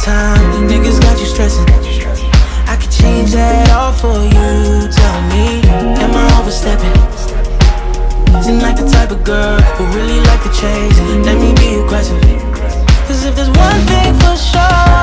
time, you niggas got you stressing. I could change that all for you. Tell me, am I overstepping? Seem like the type of girl who really like to chase. Let me be aggressive. 'Cause if there's one thing for sure,